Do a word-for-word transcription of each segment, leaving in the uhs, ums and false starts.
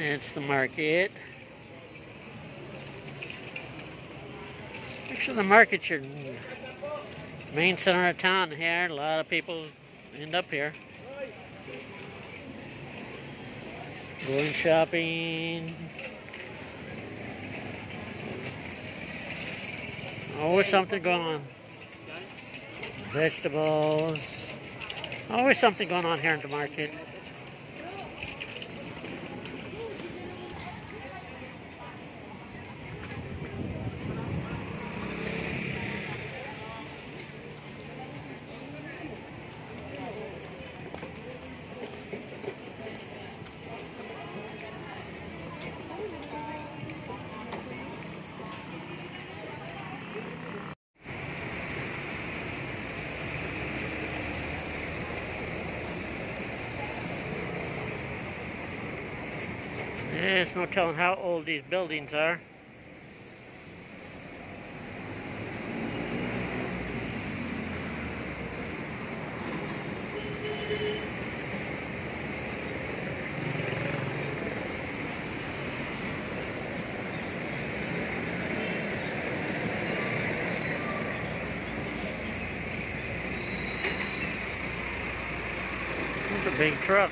It's the market. Actually, the market's your main center of town here. A lot of people end up here. Going shopping. Always something going on. Vegetables. Always something going on here in the market. There's no telling how old these buildings are. It's a big truck.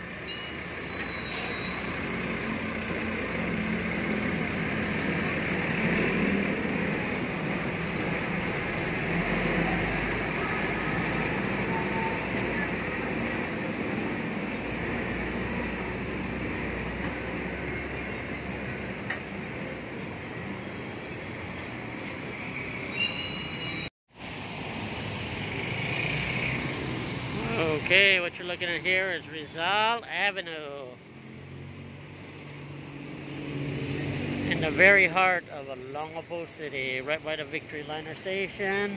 Okay, what you're looking at here is Rizal Avenue. In the very heart of Olongapo City, right by the Victory Liner Station.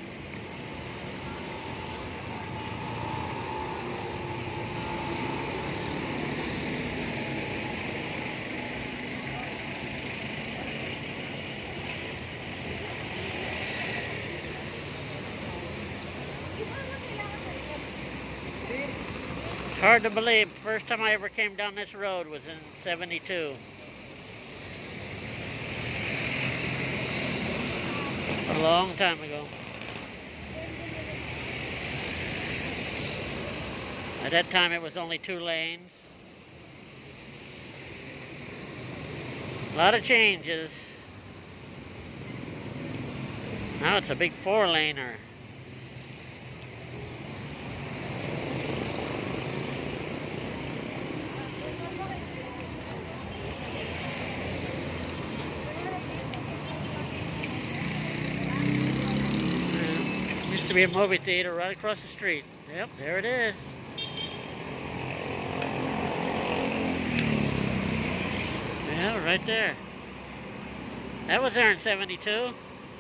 Hard to believe, first time I ever came down this road was in seventy-two. A long time ago. At that time it was only two lanes. A lot of changes. Now it's a big four-laner. Used to be a movie theater right across the street. Yep, there it is. Yeah, right there. That was there in seventy-two.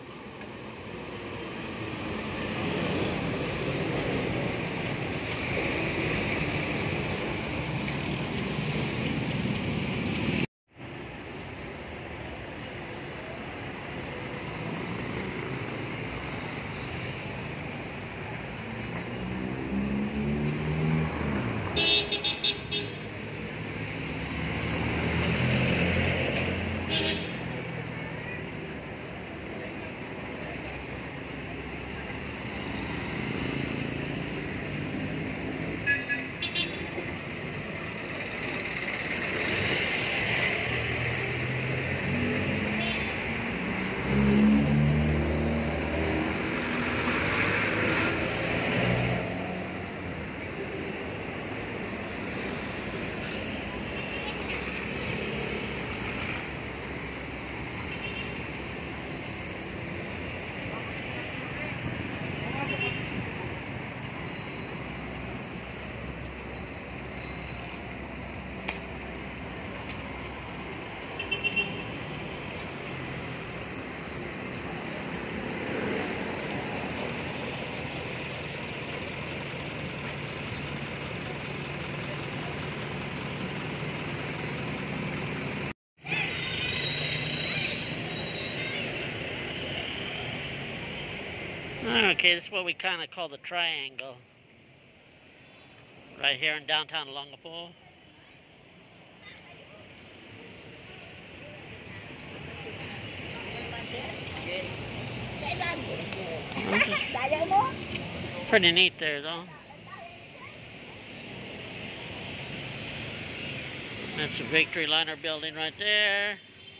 Okay, this is what we kind of call the triangle. Right here in downtown Olongapo. Pretty neat there, though. That's the Victory Liner building right there.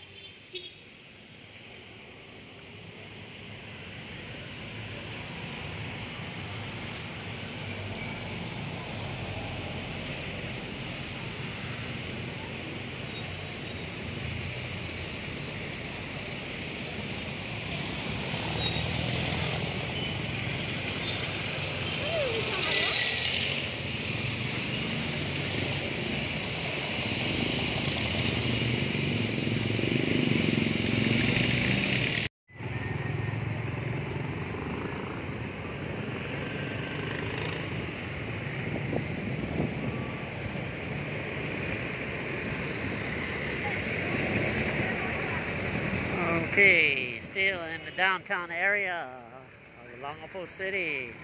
Okay, still in the downtown area of Olongapo City.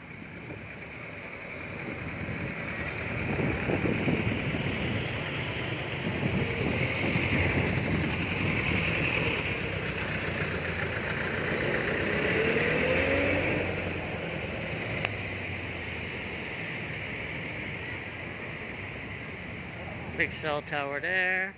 Big cell tower there.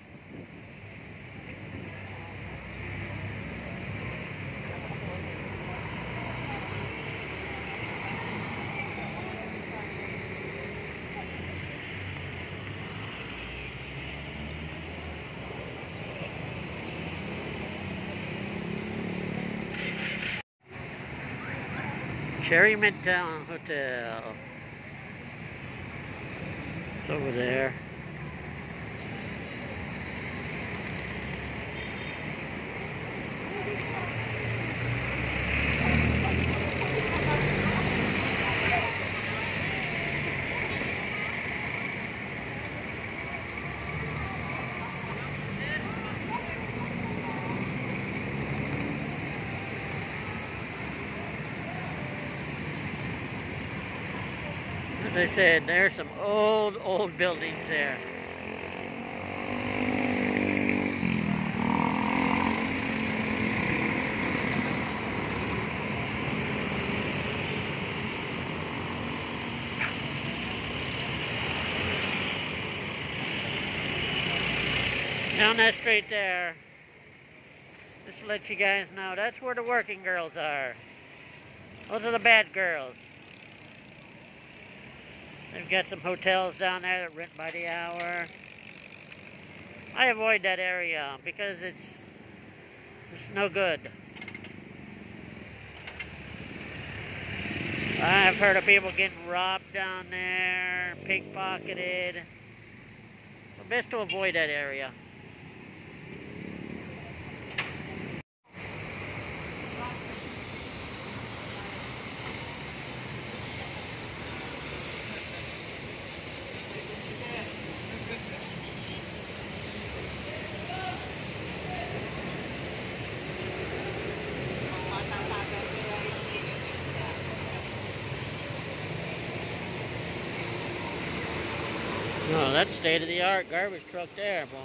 Cherry Midtown Hotel. It's over there. As I said, there's some old, old buildings there. Down that street there, just to let you guys know, that's where the working girls are. Those are the bad girls. They've got some hotels down there that rent by the hour. I avoid that area because it's it's no good. I've heard of people getting robbed down there, pickpocketed. So best to avoid that area. Oh, that's state-of-the-art garbage truck there, boy.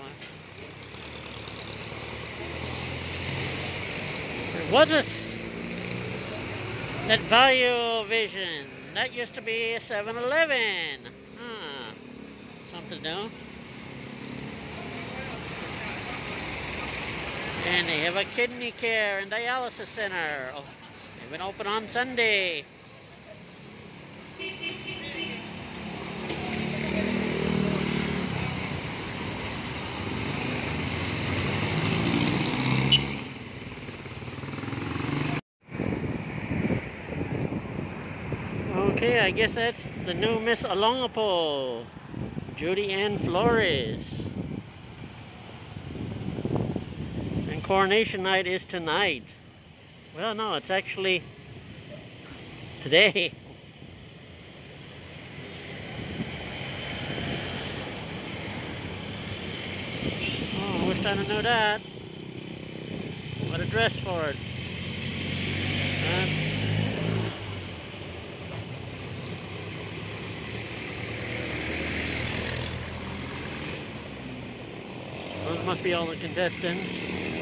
There was a s that Value Vision. That used to be a seven eleven. Huh. Something new. And they have a kidney care and dialysis center. Oh, they've been open on Sunday. Okay, I guess that's the new Miss Olongapo, Judy Ann Flores. And coronation night is tonight. Well, no, it's actually today. Oh, I wish I didn't know that. What a dress for it. Huh? Those must be all the contestants.